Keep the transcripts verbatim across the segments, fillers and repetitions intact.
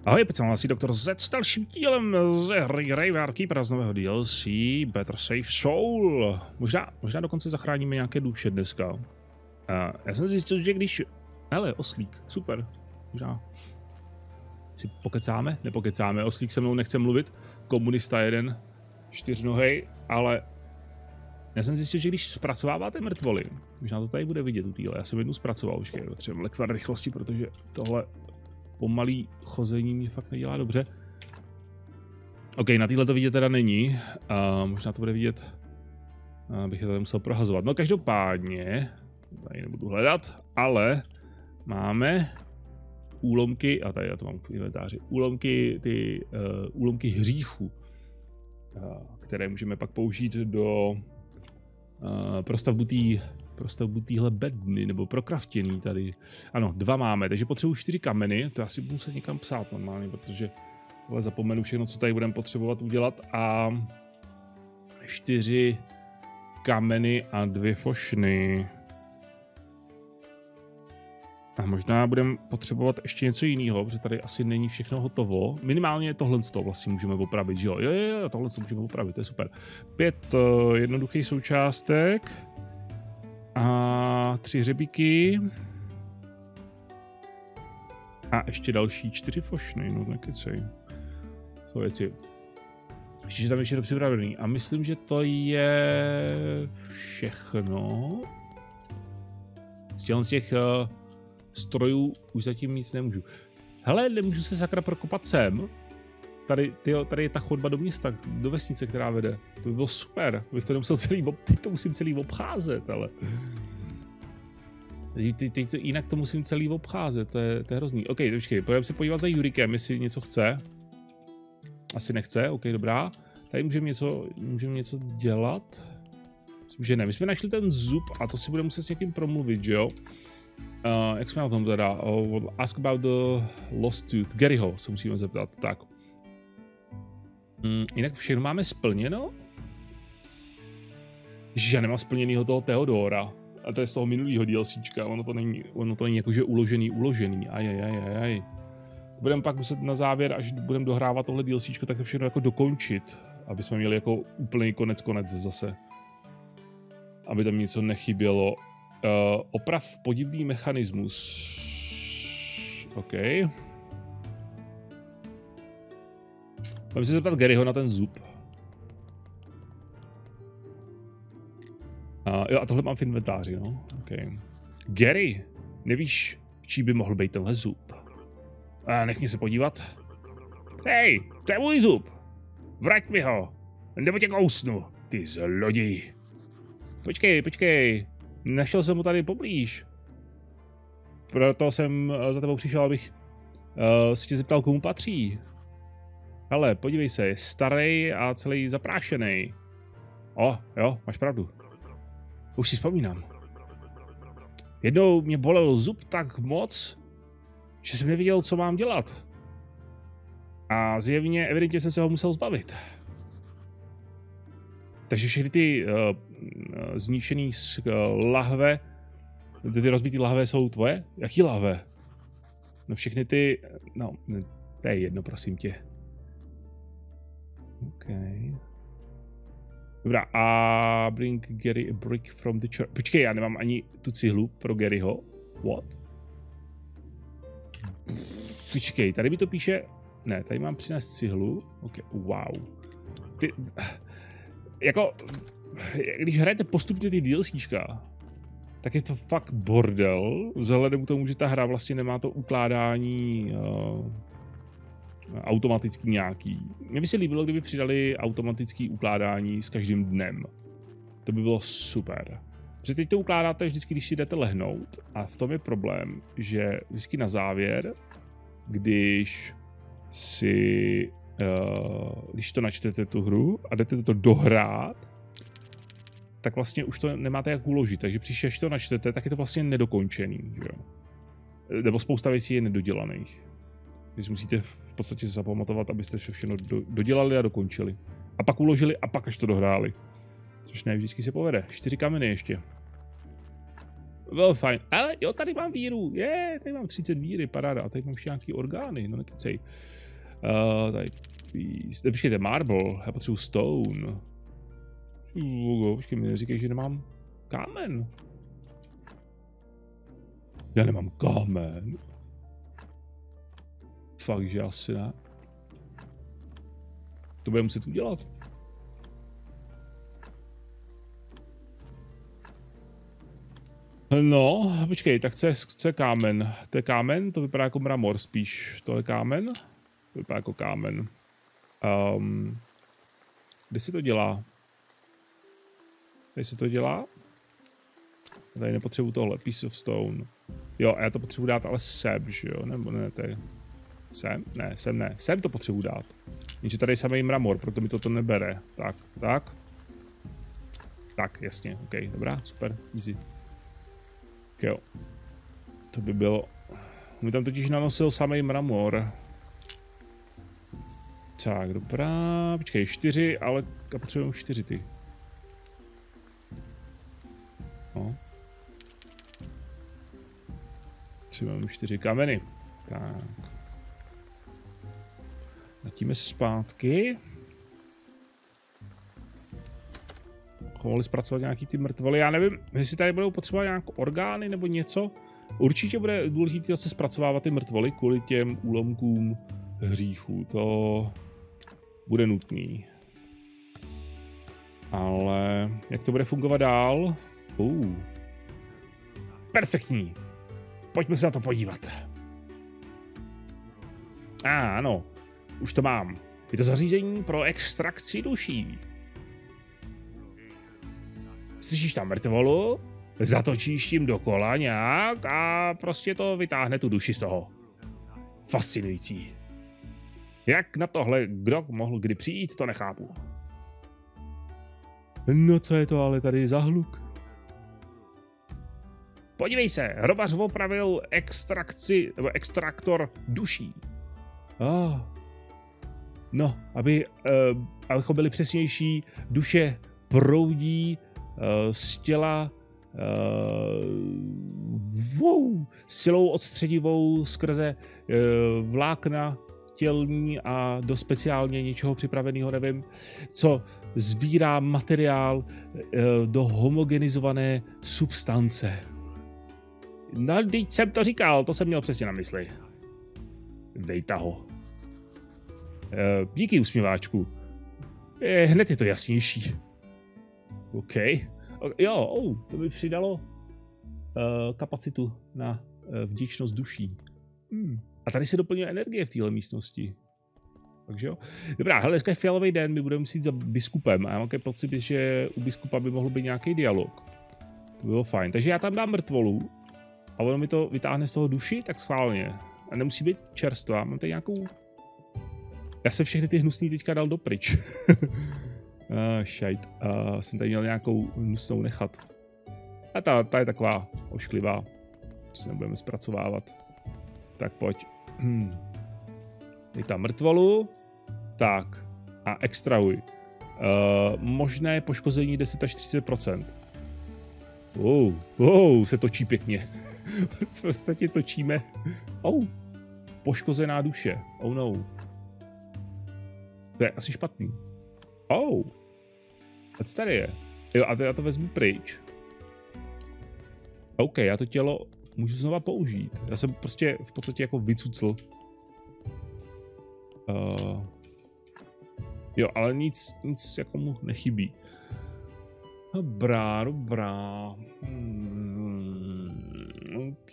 Ahoj, teď jsem asi doktor Z s dalším dílem ze hry Graveyard Keeper z nového D L C Better Safe Soul. Možná, možná dokonce zachráníme nějaké duše dneska. Uh, já jsem zjistil, že když... Hele, oslík, super. Možná si pokecáme? Nepokecáme, oslík se mnou nechce mluvit. Komunista jeden, čtyřnohej, ale... Já jsem zjistil, že když zpracováváte mrtvoly, možná to tady bude vidět u týhle, já jsem jednu zpracoval, už je třeba lekvar rychlosti, protože tohle pomalý chození mě fakt nedělá dobře. OK, na téhle to vidět teda není, a možná to bude vidět, abych je tady musel prohazovat. No každopádně, tady nebudu hledat, ale máme úlomky, a tady já to mám v inventáři, úlomky, ty uh, úlomky hříchu, uh, které můžeme pak použít do uh, prostavbu tý prostavbu téhle bedny, nebo pro craftění tady. Ano, dva máme, takže potřebuji čtyři kameny, to asi budu muset někam psát normálně, protože tohle zapomenu všechno, co tady budeme potřebovat udělat, a čtyři kameny a dvě fošny. A možná budeme potřebovat ještě něco jiného, protože tady asi není všechno hotovo. Minimálně tohle z toho vlastně můžeme opravit, že jo? Jo, jo, jo, tohle můžeme opravit, to je super. Pět uh, jednoduchých součástek. A tři hřebíky. A ještě další čtyři fošny, no nekecej. To věci. Ještě, že tam ještě to připravený. A myslím, že to je všechno. Z těch uh, strojů už zatím nic nemůžu. Hele, nemůžu se sakra prokopat sem. Tady, tyjo, tady je ta chodba do města, do vesnice, která vede. To by bylo super, bych to nemusel celý, teď to musím celý obcházet, ale... Teď, teď to, jinak to musím celý obcházet, to je, to je hrozný. OK, počkej, pojďme se podívat za Jurikem, jestli něco chce. Asi nechce, OK, dobrá. Tady můžeme něco, můžeme něco dělat. Myslím, že ne, my jsme našli ten zub a to si budeme muset s někým promluvit, že jo? Uh, jak jsme na tom teda? Uh, ask about the lost tooth. Garyho se musíme zeptat, tak. Hmm, jinak všechno máme splněno? Ježiš, já nemám splněnýho toho Theodora. A to je z toho minulýho DLCčka, ono to není, ono to není jakože uložený, uložený, ajajajajaj. Budeme pak muset na závěr, až budeme dohrávat tohle DLCčko, tak to všechno jako dokončit, aby jsme měli jako úplný konec konec zase. Aby tam něco nechybělo. Uh, oprav podivný mechanismus. OK. Můžeme se zeptat Garyho na ten zub. Uh, jo, a tohle mám v inventáři, no. Okay. Gary, nevíš, čí by mohl být tenhle zub? Uh, nech mě se podívat. Hej, to je můj zub. Vrať mi ho, nebo tě kousnu, ty zloděj. Počkej, počkej, našel jsem ho tady poblíž. Proto jsem za tebou přišel, abych uh, se tě zeptal, komu patří. Hele, podívej se, je starý a celý zaprášený. O, jo, máš pravdu. Už si vzpomínám. Jednou mě bolel zub tak moc, že jsem nevěděl, co mám dělat. A zjevně, evidentně jsem se ho musel zbavit. Takže všechny ty uh, zničený uh, lahve, ty, ty rozbitý lahve jsou tvoje? Jaký lahve? No všechny ty, no, to je jedno, prosím tě. Okay. Dobrá, a bring Gary a brick from the church. Počkej, já nemám ani tu cihlu pro Garyho. What? Počkej, tady mi to píše... Ne, tady mám přinést cihlu. Ok, wow. Ty... Jako... Když hrajete postupně ty DLCčka, tak je to fakt bordel. Vzhledem k tomu, že ta hra vlastně nemá to ukládání... Uh... automatický nějaký. Mně by se líbilo, kdyby přidali automatický ukládání s každým dnem. To by bylo super. Protože teď to ukládáte vždycky, když si jdete lehnout, a v tom je problém, že vždycky na závěr, když si uh, když to načtete tu hru a jdete to dohrát, tak vlastně už to nemáte jak uložit, takže příště, až to načtete, tak je to vlastně nedokončený, že jo? Nebo spousta věcí je nedodělaných. Když musíte v podstatě zapamatovat, abyste všechno do, dodělali a dokončili. A pak uložili a pak až to dohráli. Což ne vždycky se povede. Čtyři kameny ještě. Bylo fajn. Ale jo, tady mám víru. Je, tady mám třicet víry, paráda. A tady mám ještě nějaký orgány, no nekecej. Uh, tady, ne, počkejte, marble, já potřebuji stone. Uh, počkej, mi neříkej, že nemám kámen. Já nemám kámen. Fakt, že asi ne. To bude muset udělat. No, počkej, tak co je, co je kámen? To je kámen, to vypadá jako mramor spíš. To je kámen? To vypadá jako kámen. Um, kde se to dělá? Kde se to dělá? Tady nepotřebuji tohle, piece of stone. Jo, a já to potřebuji dát ale sem, že jo? Nebo ne, to je... Sem? Ne, sem ne. Sem to potřebuji dát. Jenže tady je samý mramor, proto mi toto nebere. Tak, tak. Tak, jasně, ok, dobrá, super, easy. Ok, jo. To by bylo... Mi tam totiž nanosil samý mramor. Tak, dobrá, počkej, čtyři, ale potřebujeme čtyři ty. No. Potřebujeme čtyři kameny. Tak. Vrátíme se zpátky. Mohli zpracovat nějaký ty mrtvoly. Já nevím, jestli tady budou potřebovat nějaké orgány nebo něco. Určitě bude důležité zase zpracovávat ty mrtvoly kvůli těm úlomkům hříchů. To bude nutný. Ale jak to bude fungovat dál? Uh. Perfektní. Pojďme se na to podívat. A ah, ano, už to mám. Je to zařízení pro extrakci duší. Slyšíš tam mrtvolu, zatočíš tím dokola nějak a prostě to vytáhne tu duši z toho. Fascinující. Jak na tohle kdo mohl kdy přijít, to nechápu. No co je to ale tady za hluk? Podívej se, hrobař opravil extrakci, nebo extraktor duší. Oh. No, aby, uh, abychom byli přesnější, duše proudí uh, z těla uh, wow, silou odstředivou skrze uh, vlákna tělní a do speciálně něčeho připraveného, nevím, co sbírá materiál uh, do homogenizované substance. No, teď jsem to říkal, to jsem měl přesně na mysli. Dejta ho. E, díky, usměváčku. E, hned je to jasnější. OK. O, jo, oh, to by přidalo uh, kapacitu na uh, vděčnost duší. Hmm. A tady se doplňuje energie v téhle místnosti. Takže jo. Dobrá, hele, dneska je fialový den, my budeme muset za biskupem. A já mám pocit, že u biskupa by mohl být nějaký dialog. To bylo fajn. Takže já tam dám mrtvolu. A ono mi to vytáhne z toho duši, tak schválně. A nemusí být čerstvá. Mám tady nějakou... Já se všechny ty hnusný teďka dal dopryč. ah, šajt. Uh, jsem tady měl nějakou hnusnou nechat. A ta, ta je taková ošklivá. Si nebudeme zpracovávat. Tak pojď. Hmm. Dej tam mrtvolu. Tak. A extrahuj. Uh, možné poškození deset až třicet procent. Wow, wow, se točí pěkně. V podstatě točíme. Oh, poškozená duše. Oh no. To je asi špatný. Oh. A co tady je? Jo, a já to vezmu pryč. OK, já to tělo můžu znova použít. Já jsem prostě v podstatě jako vycucl. Uh, jo, ale nic, nic jako mu nechybí. Dobrá, dobrá. Hmm, OK.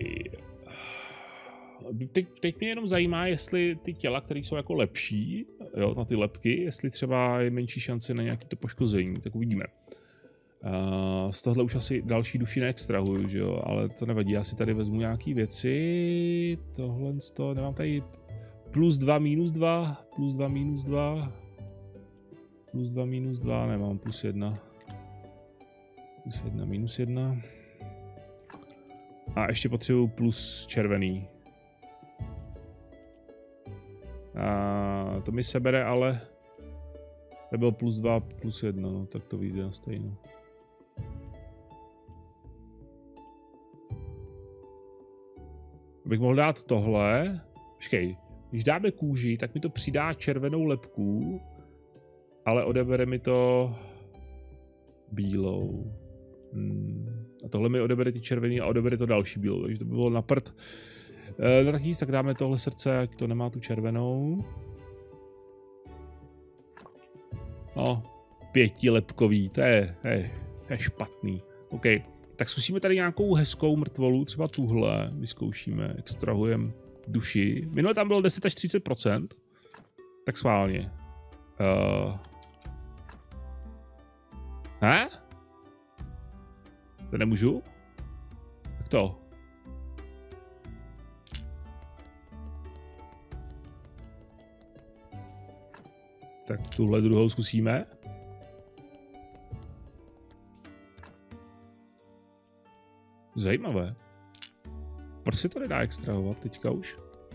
Teď, teď mě jenom zajímá, jestli ty těla, které jsou jako lepší, jo, na ty lepky, jestli třeba je menší šance na nějaké to poškození, tak uvidíme. Uh, z tohle už asi další duši neextrahuju, že jo, ale to nevadí, já si tady vezmu nějaký věci, tohle z toho, nemám tady plus dva, minus dva, plus dva, minus dva, plus dva, minus dva, nemám plus jedna. Plus jedna, minus jedna. A ještě potřebuju plus červený. A to mi sebere, ale to bylo plus dva, plus jedna, no tak to vyjde na stejno. Abych mohl dát tohle. Počkej, když dáme kůži, tak mi to přidá červenou lebku, ale odebere mi to bílou. Hmm. A tohle mi odebere ty červený a odebere to další bílou, takže to by bylo na prd. E, no tak jíst, tak dáme tohle srdce, ať to nemá tu červenou. No, pětilepkový, to je, je, je špatný. OK, tak zkusíme tady nějakou hezkou mrtvolu, třeba tuhle, vyzkoušíme, extrahujeme duši. Minule tam bylo deset až třicet procent, tak schválně. Uh... He? To nemůžu? Tak to. Tak tuhle druhou zkusíme. Zajímavé. Proč se to nedá extrahovat teďka už?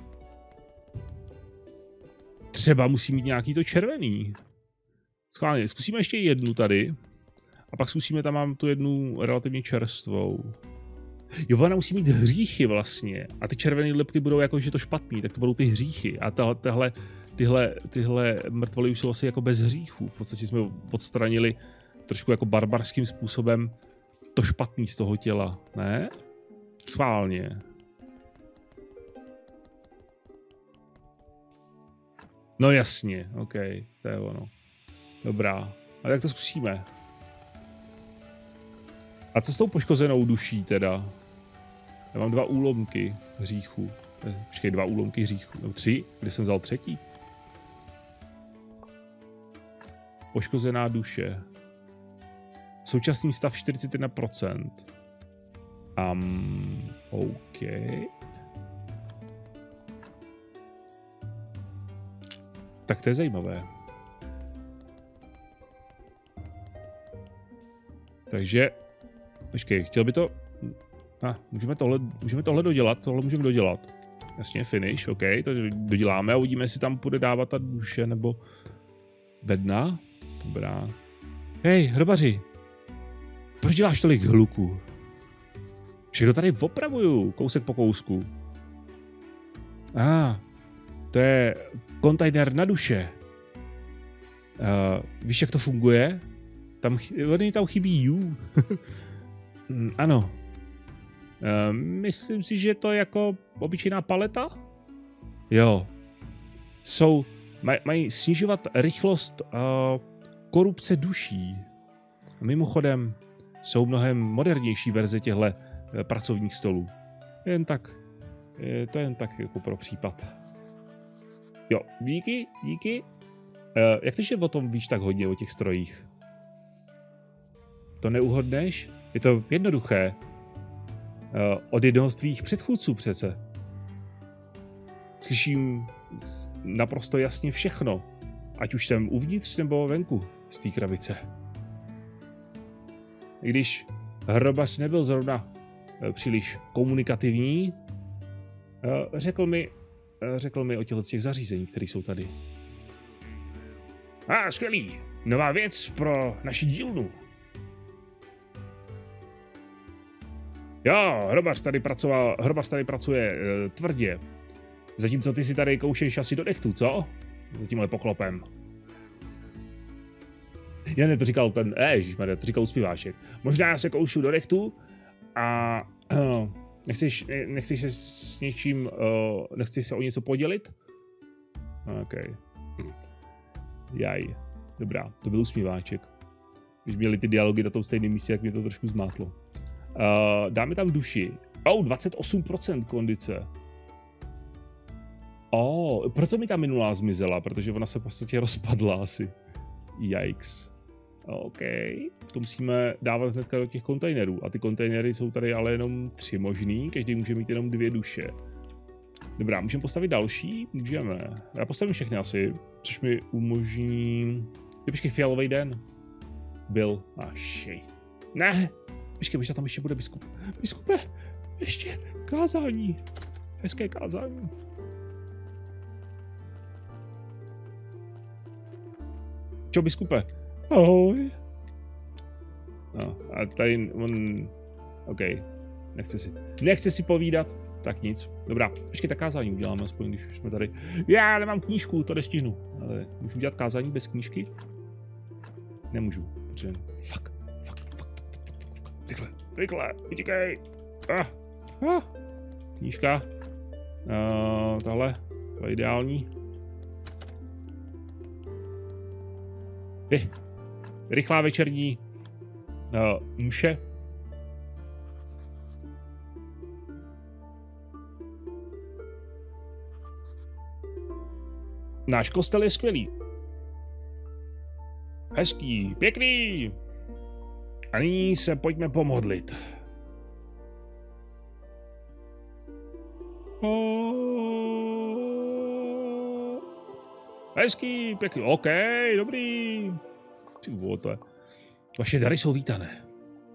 Třeba musí mít nějaký to červený. Schválně, zkusíme ještě jednu tady. A pak zkusíme, tam mám tu jednu relativně čerstvou. Jo, ona musí mít hříchy vlastně. A ty červené lepky budou jako, že to špatný, tak to budou ty hříchy. A tahle, tahle, tyhle, tyhle mrtvoly už jsou asi jako bez hříchů. V podstatě jsme odstranili trošku jako barbarským způsobem to špatný z toho těla, ne? Schválně. No jasně, OK, to je ono. Dobrá, a tak to zkusíme. A co s tou poškozenou duší teda? Já mám dva úlomky hříchu. Počkej, dva úlomky hříchu. No tři? Kde jsem vzal třetí? Poškozená duše. Současný stav čtyřicet jedna procent. Um, OK. Tak to je zajímavé. Takže, počkej, chtěl by to... Ah, můžeme tohle, můžeme tohle dodělat, tohle můžeme dodělat. Jasně, finish, OK, to doděláme a uvidíme, jestli tam půjde dávat ta duše nebo bedna. Dobrá. Hej, hrobaři, proč děláš tolik hluku? Všechno tady opravuju, kousek po kousku. Ah, to je kontejner na duše. Uh, víš, jak to funguje? Tam, oni tam chybí U. Ano. Uh, myslím si, že to je jako obyčejná paleta? Jo. Jsou, maj, mají snižovat rychlost uh, korupce duší. Mimochodem, jsou mnohem modernější verze těchto uh, pracovních stolů. Jen tak. Je to jen tak jako pro případ. Jo, díky, díky. Uh, jak to, že o tom víš tak hodně, o těch strojích? To neuhodneš? Je to jednoduché. Uh, od jednoho z tvých předchůdců přece. Slyším naprosto jasně všechno. Ať už jsem uvnitř nebo venku z té krabice. I když hrobař nebyl zrovna uh, příliš komunikativní, uh, řekl mi, uh, řekl mi o těchto těch zařízení, které jsou tady. A ah, skvělý. Nová věc pro naši dílnu. Jo, hrobař tady pracoval, hrobař tady pracuje e, tvrdě. Zatímco ty si tady koušeš asi do dechtu, co? Za tímhle poklopem. Já ne, to říkal ten, eh, ježišmarja, to říkal zpěváček. Možná já se koušu do dechtu a uh, nechceš, nechceš se s něčím, uh, nechceš se o něco podělit? OK. Jaj. Dobrá, to byl usmíváček. Když měli ty dialogy na tom stejném místě, tak mě to trošku zmátlo. Uh, dáme tam duši. Oh, dvacet osm procent kondice. Oh, proto mi ta minulá zmizela, protože ona se v podstatě rozpadla asi. Yikes. OK, to musíme dávat hnedka do těch kontejnerů. A ty kontejnery jsou tady ale jenom tři možný, každý může mít jenom dvě duše. Dobrá, můžeme postavit další? Můžeme. Já postavím všechny asi, což mi umožní... Je počkej, fialový den. Byl. A ah, shit. Ne! Počkej, možná tam ještě bude biskup. Biskupe, ještě kázání. Hezké kázání. Čo, biskupe? Ahoj. No, a tady on... OK, nechce si, nechce si povídat. Tak nic. Dobrá, počkej, tak kázání uděláme aspoň, když už jsme tady. Já nemám knížku, to nestihnu. Ale můžu dělat kázání bez knížky? Nemůžu, potřebuji. Fuck, fuck, fuck, fuck, fuck, fuck. Rychle, rychle, utíkej. Ah, ah. Knížka. Uh, tahle, to je ideální. Je. Rychlá večerní uh, mše. Náš kostel je skvělý. Hezký, pěkný. A nyní se pojďme pomodlit. Hezký, pěkný, OK, dobrý. Tyvo, to je. Vaše dary jsou vítané.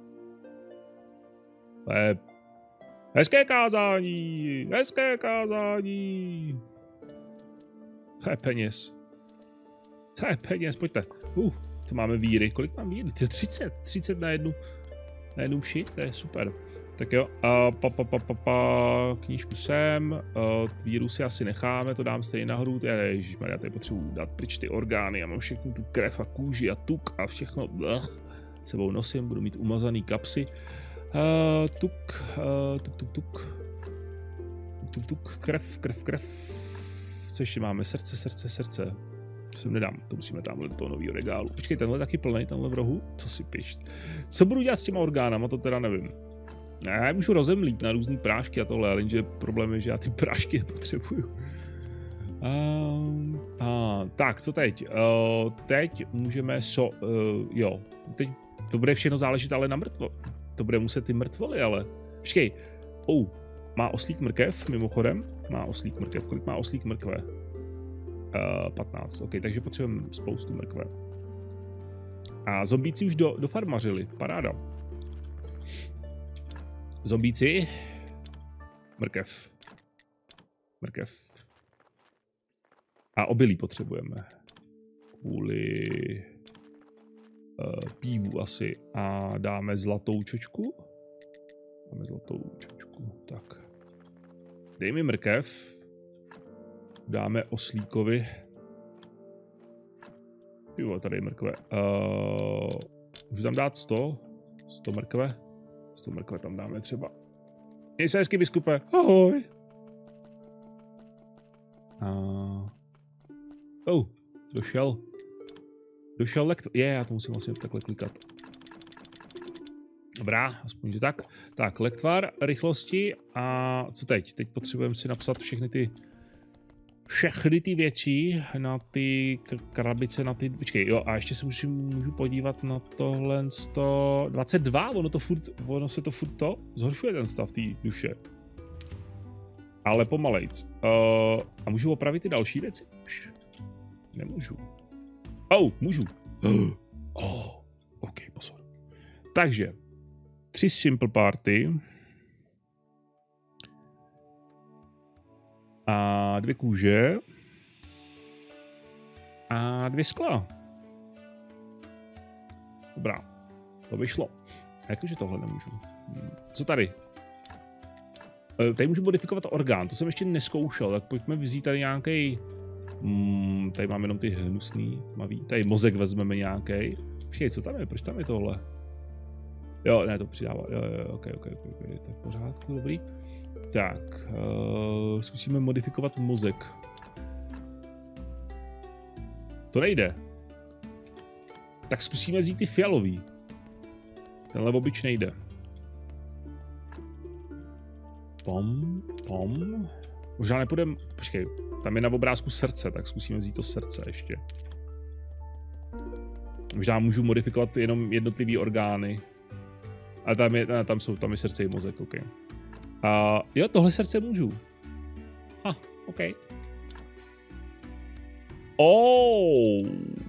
To je hezké kázání, hezké kázání. To je peněz. To je peněz, pojďte. Uh, to máme víry. Kolik mám víry? třicet. třicet na jednu. Na jednu mši, to je super. Tak jo, a pa, pa, pa, pa, pa, knížku sem. Uh, víru si asi necháme, to dám stejně nahoru. Ježišmarja, já tady potřebuji dát pryč ty orgány. Já mám všechny tu krev a kůži a tuk a všechno. Bleh. Sebou nosím, budu mít umazaný kapsy. Uh, tuk, uh, tuk, tuk, tuk. Tuk, tuk, krev, krev, krev. Co ještě máme? Srdce, srdce, srdce. To sem nedám, to musíme tamhle do toho nového regálu. Počkej, tenhle taky plný, tenhle v rohu? Co si piš? Co budu dělat s těma orgánama, to teda nevím. Já můžu rozemlít na různý prášky a tohle, ale jenže problém je, že já ty prášky nepotřebuju. Um, a, tak, co teď? Uh, teď můžeme so... Uh, jo, teď to bude všechno záležet ale na mrtvo. To bude muset ty mrtvoly, ale... Počkej, oh, má oslík mrkev, mimochodem? Má oslík mrkev, kolik má oslík mrkve? Uh, patnáct, ok, takže potřebujeme spoustu mrkve. A zombíci už do, dofarmařili, paráda. Zombíci. Mrkev. Mrkev. A obilí potřebujeme. Kvůli uh, pívu asi. A dáme zlatou čočku. Dáme zlatou čočku, tak. Dej mi mrkev. Dáme oslíkovi. Jo, tady je mrkve. Uh, můžu tam dát sto? sto mrkve? sto mrkve tam dáme třeba. Měj se hezky, biskupe. Ahoj. Uh, oh, došel. Došel lektvar. Je, yeah, já to musím vlastně takhle klikat. Dobrá, aspoň že tak. Tak, lektvar rychlosti a co teď? Teď potřebujeme si napsat všechny ty všechny ty věci na ty krabice, na ty... Počkej, jo, a ještě se můžu, můžu podívat na tohle sto dvacet dva, ono to furt, ono se to furt to zhoršuje ten stav té duše. Ale pomalejc. Uh, a můžu opravit ty další věci? Už nemůžu. Oh, můžu. Oh, ok, pozor. Takže, tři simple party. A dvě kůže. A dvě skla. Dobrá. To vyšlo. Jakože tohle nemůžu. Co tady? Tady můžu modifikovat orgán. To jsem ještě neskoušel. Tak pojďme vzít tady nějaký. Hmm, tady máme jenom ty hnusný tmavý. Tady mozek vezmeme nějaký. Počkej, co tam je? Proč tam je tohle? Jo, ne, to přidává. Jo, jo, ok, ok, ok, ok. To je v pořádku, dobrý. Tak, uh, zkusíme modifikovat mozek. To nejde. Tak zkusíme vzít ty fialový. Tenhle obyč nejde. Tom, tom. Možná nepůjdem, počkej, tam je na obrázku srdce, tak zkusíme vzít to srdce ještě. Možná můžu modifikovat jenom jednotlivý orgány. Ale tam, je, ne, tam jsou, tam je srdce i mozek, ok. A uh, jo, tohle srdce můžu. Ha, ok. Oh.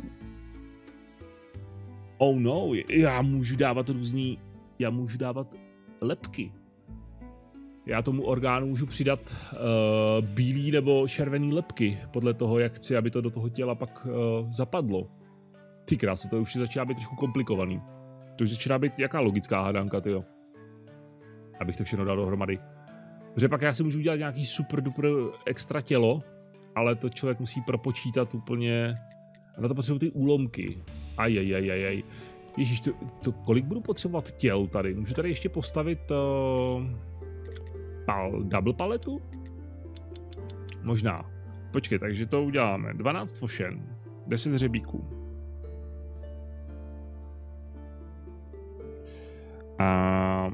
Oh no, já můžu dávat různý, já můžu dávat lepky. Já tomu orgánu můžu přidat uh, bílý nebo červený lepky, podle toho, jak chci, aby to do toho těla pak uh, zapadlo. Ty krása, to už začíná být trošku komplikovaný. To už začíná být jaká logická hádanka, tyjo. Abych to všechno dal dohromady. Protože pak já si můžu udělat nějaký super duper extra tělo, ale to člověk musí propočítat úplně. A na to potřebuji ty úlomky. Ajajajajaj. Ježíš, to, to kolik budu potřebovat těl tady? Můžu tady ještě postavit uh, pal, double paletu? Možná. Počkej, takže to uděláme. dvanáct fošen, deset hřebíků. A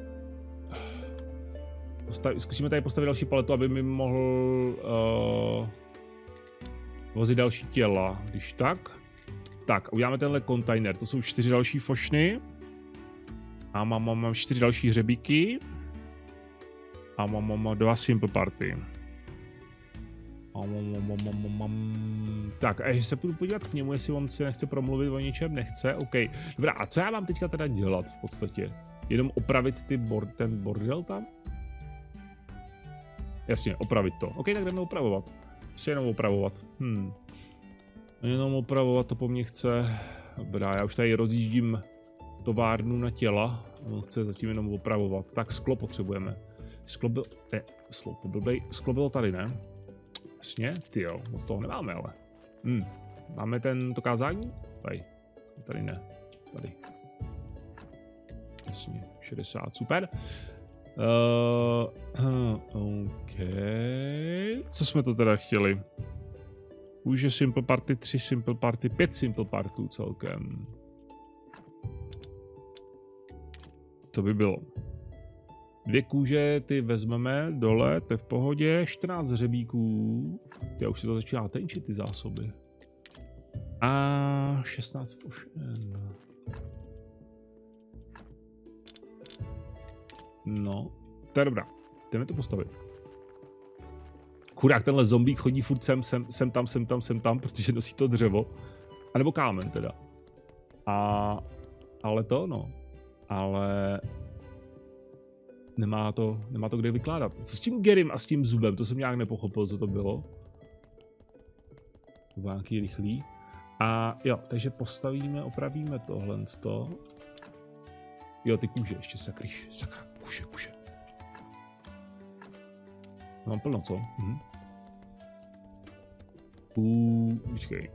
postav, zkusíme tady postavit další paletu, aby mi mohl uh, vozit další těla, když tak. Tak, uděláme tenhle kontejner, to jsou čtyři další fošny. A mám, mám, mám čtyři další hřebíky. A mám, mám, mám dva simple party. A mám, mám, mám, mám, mám. Tak, a ještě se půjdu podívat k němu, jestli on si nechce promluvit o něčem, nechce, OK. Dobrá, a co já mám teďka teda dělat v podstatě? Jenom opravit ty bord, ten bordel tam? Jasně, opravit to. OK, tak jdeme opravovat. Prostě jenom opravovat. Hm. Jenom opravovat to po mně chce. Dobrá, já už tady rozjíždím továrnu na těla. On chce zatím jenom opravovat. Tak sklo potřebujeme. Sklo byl... Ne, sklo, blbej. Sklo bylo tady, ne? Jasně, tyjo, moc toho nemáme, ale. Hm. Máme ten to kázání? Tady. Tady ne. Tady. Jasně, šedesát, super. Uh, OK. Co jsme to teda chtěli? Už je simple party, tři simple party, pět simple partů celkem. To by bylo. Dvě kůže ty vezmeme dole, to je v pohodě. čtrnáct hřebíků. Já už se to začíná tenčit ty zásoby. A šestnáct fošen. No, to je dobrá. Jdeme to postavit. Chudák, tenhle zombík chodí furt sem, sem, sem tam, sem tam, sem tam, protože nosí to dřevo. A nebo kámen teda. A, ale to, no. Ale nemá to, nemá to kde vykládat. Co s tím Gerym a s tím zubem? To jsem nějak nepochopil, co to bylo. To bylo nějaký rychlý. A jo, takže postavíme, opravíme tohle. Jo, ty kůže, ještě sakryš, sakra, kůže, kůže. Mám plno, co? Mhm. Uuu, počkej.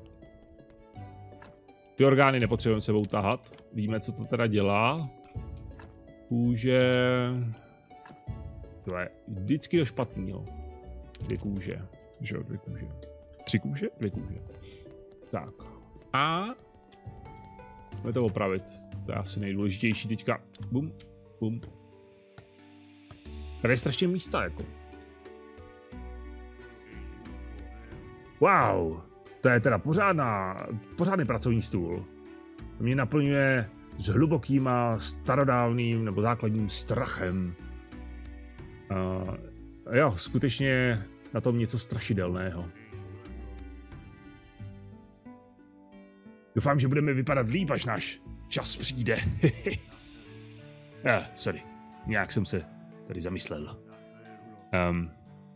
Ty orgány nepotřebujeme sebou tahat. Víme, co to teda dělá. Kůže... To je vždycky do špatného. Dvě kůže. Že jo, dvě kůže. Tři kůže? Dvě kůže. Tak. A... Můžeme to opravit. To je asi nejdůležitější teďka. Bum, bum. Tady je strašně místa, jako. Wow, to je teda pořádná, pořádný pracovní stůl. Mě naplňuje s hlubokým a starodávným nebo základním strachem. Uh, jo, skutečně na tom něco strašidelného. Doufám, že budeme vypadat líp, až náš čas přijde. eh, sorry, nějak jsem se tady zamyslel. Um,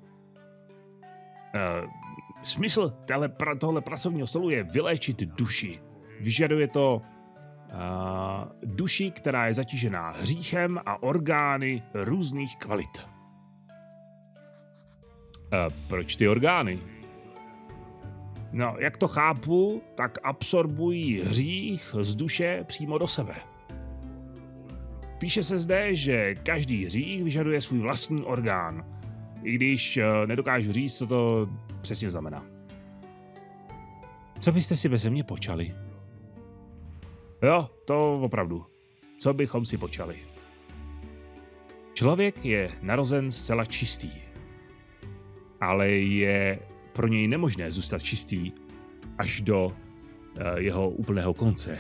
uh, Smysl tohle, tohle pracovního stolu je vyléčit duši. Vyžaduje to uh, duši, která je zatížená hříchem a orgány různých kvalit. Uh, proč ty orgány? No, jak to chápu, tak absorbují hřích z duše přímo do sebe. Píše se zde, že každý hřích vyžaduje svůj vlastní orgán, i když uh, nedokážu říct, co to přesně znamená. Co byste si beze mě počali? Jo, to opravdu. Co bychom si počali? Člověk je narozen zcela čistý, ale je pro něj nemožné zůstat čistý až do uh, jeho úplného konce.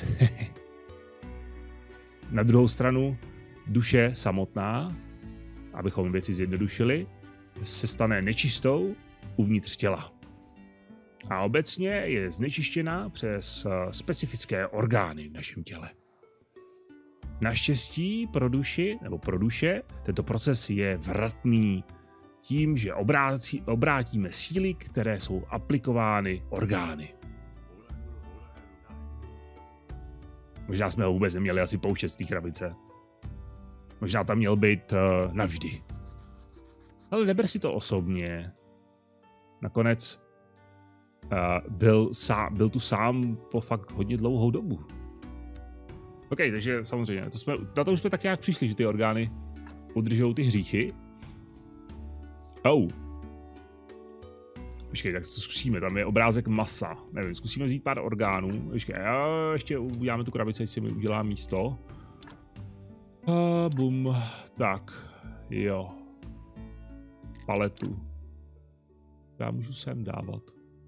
Na druhou stranu, duše samotná, abychom věci zjednodušili, se stane nečistou uvnitř těla. A obecně je znečištěná přes uh, specifické orgány v našem těle. Naštěstí pro duši, nebo pro duše, tento proces je vratný tím, že obrátí, obrátíme síly, které jsou aplikovány orgány. Možná jsme ho vůbec neměli asi pouštět z té krabice. Možná tam měl být uh, navždy. Ale neber si to osobně. Nakonec uh, byl, sám, byl tu sám po fakt hodně dlouhou dobu. OK, takže samozřejmě, to jsme, na to už jsme tak nějak přišli, že ty orgány udržují ty hříchy. Oh. Počkej, tak to zkusíme, tam je obrázek masa. Nevím, zkusíme vzít pár orgánů. Počkej, já ještě uděláme tu krabici, ať si mi udělá místo. A bum, tak, jo. Paletu. Já můžu sem dávat.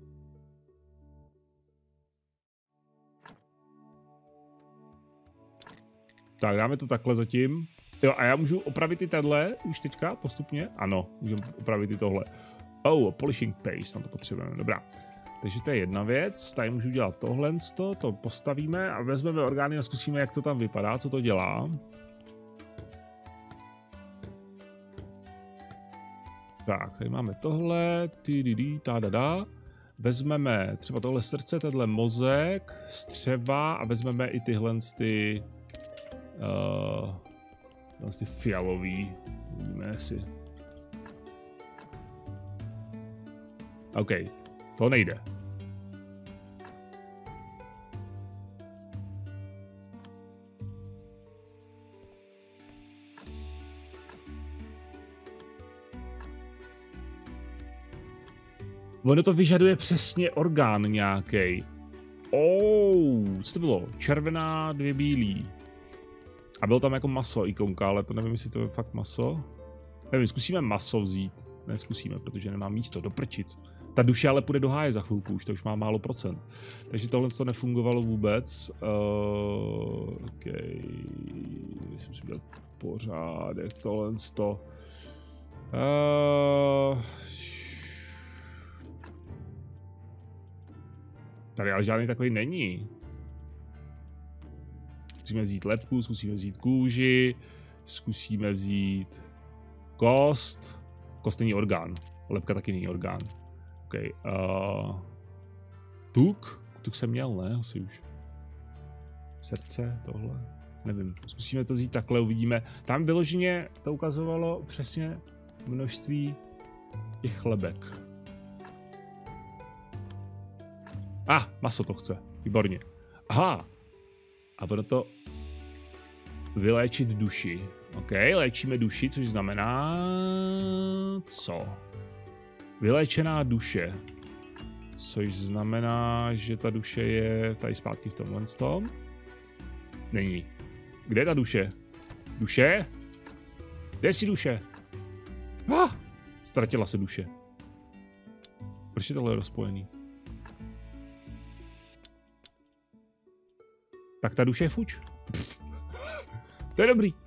Tak, dáme to takhle zatím. Jo, a já můžu opravit i tenhle už teďka postupně? Ano, můžeme opravit i tohle. Oh, polishing paste, tam to potřebujeme, dobrá. Takže to je jedna věc, tady můžu dělat tohle, to postavíme a vezmeme orgány a zkusíme, jak to tam vypadá, co to dělá. Tak, tady máme tohle, ty ta da da. Vezmeme třeba tohle srdce, tenhle mozek, střeva a vezmeme i tyhle ty, uh, ty fialový, uvidíme si. OK, to nejde. Ono to vyžaduje přesně orgán nějaký. Oh, co to bylo? Červená, dvě bílý. A bylo tam jako maso ikonka, ale to nevím, jestli to je fakt maso. Nevím, zkusíme maso vzít. Ne, zkusíme, protože nemám místo, do prčic. Ta duše ale půjde do háje za chvilku, už to už má málo procent. Takže tohle to nefungovalo vůbec. Uh, OK. Myslím, že udělat pořádek, tohle to. Uh, Tady ale žádný takový není. Zkusíme vzít lebku, zkusíme vzít kůži, zkusíme vzít kost. Kost není orgán, lebka taky není orgán. OK. Uh, tuk? Tuk jsem měl, ne? Asi už. Srdce, tohle. Nevím. Zkusíme to vzít takhle, uvidíme. Tam vyloženě to ukazovalo přesně množství těch chlebek. A, ah, maso to chce. Výborně. Aha. A proto vyléčit duši. OK, léčíme duši, což znamená... Co? Vyléčená duše. Což znamená, že ta duše je tady zpátky v tomhle tom. Není. Kde je ta duše? Duše? Kde jsi duše? Ah, ztratila se duše. Proč je tohle rozpojený? Tak ta duše je fuč. Pff. To je dobrý.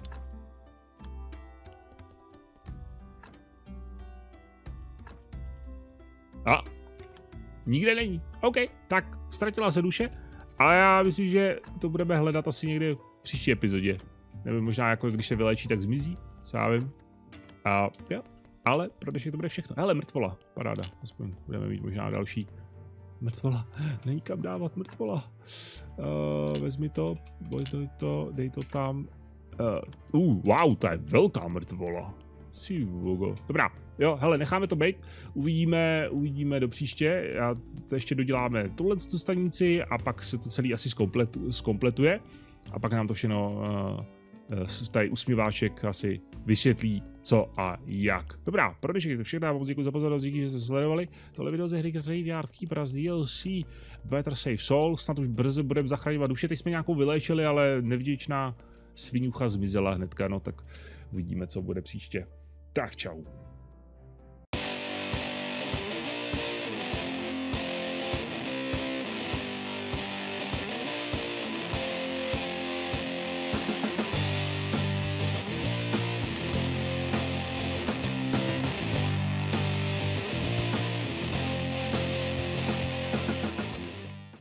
A nikde není. OK, tak ztratila se duše. Ale já myslím, že to budeme hledat asi někdy v příští epizodě. Nebo možná jako když se vyléčí, tak zmizí. Co já vím. A jo. Ale pro dnešek to bude všechno. Hele, mrtvola. Paráda. Aspoň budeme mít možná další. Mrtvola. Není kam dávat mrtvola. Uh, vezmi to, dej to, dej to tam. Uh, uh, wow, to je velká mrtvola. Si vogo. Dobrá, jo, hele, necháme to být. Uvidíme, uvidíme do příště. Já to ještě doděláme tuhle tu stanici a pak se to celý asi zkompletu, zkompletuje. A pak nám to všechno uh, tady usmíváček asi vysvětlí, co a jak. Dobrá, pro dnešek je to všechno. Já vám děkuji za pozornost, díky, že jste sledovali tohle video ze hry Graveyard Keeper z D L C Better Safe Soul. Snad už brzy budeme zachraňovat duše. Teď jsme nějakou vyléčili, ale nevděčná sviňucha zmizela hnedka, no tak uvidíme, co bude příště. Tak čau.